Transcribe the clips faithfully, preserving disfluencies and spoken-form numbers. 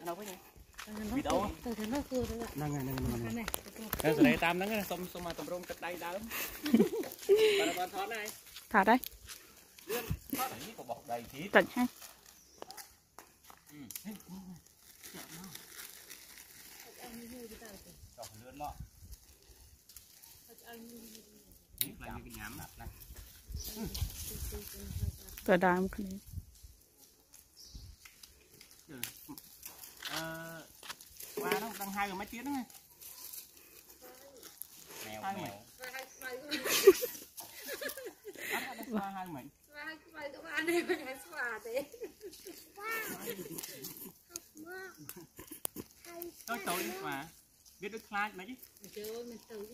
đâu với nhau bị đâu từ tháng nó cưa rồi năng này năng này này cái này tam nó cái xôm xôm mà tầm rôm cắt đây đỡ bạn bạn thoát này thả đây tận ha tờ đàm cái này qua nó đang hai rồi mấy tiếng đó nghe mèo mèo qua hai mình tôi tôi mà biết được khai mấy chứ mình tự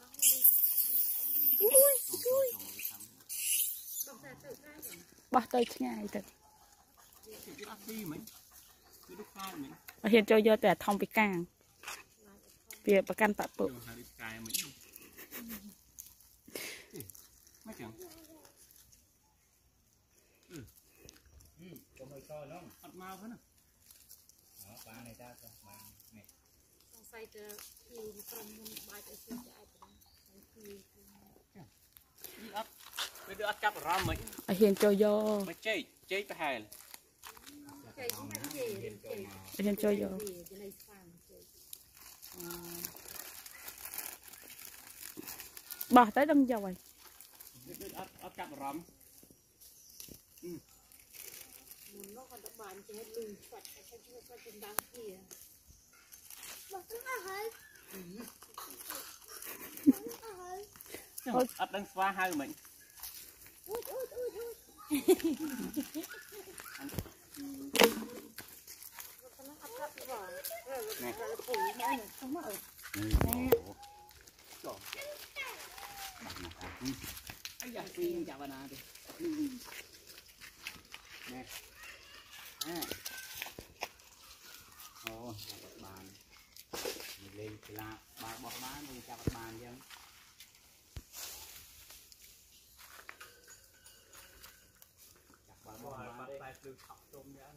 bỏ tới ngay thật hiện cho doแต่ทองไปกลางเปียประกันปะปุไม่ถึงอืมอืมก็ไม่ก็น้องอัดมาเพื่อนน่ะอ๋อปลาในตาจ้ะปลาเนี่ยต้องใส่เจอที่ตรงมันใบจะเสียใจไปนะคือนี่อัดไปดูอัดจับรำไหมเห็นcho do ไม่เจ๊เจ๊ไปหายเห็นcho do bỏ tới đâm dồi ấp chặt rắm nó còn tập bản chỉ hết lùi phật hay sao chưa có chân đăng kia ấp đang xoa hai mình anh giặt pin chả vào nào đi nè à ồ chặt bàn mình lên là ba bọc bán đi chặt bàn chứ chặt bàn bọc bán tay từ khóc tôm ra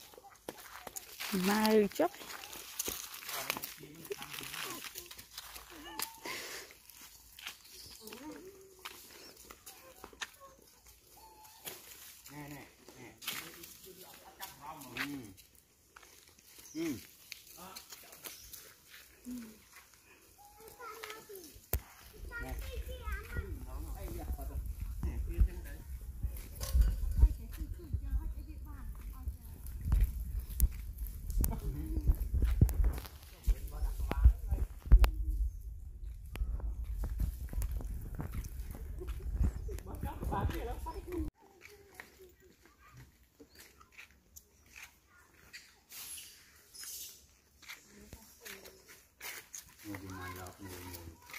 mai chắc nè nè nè ừ ừ người thì mày lọt người người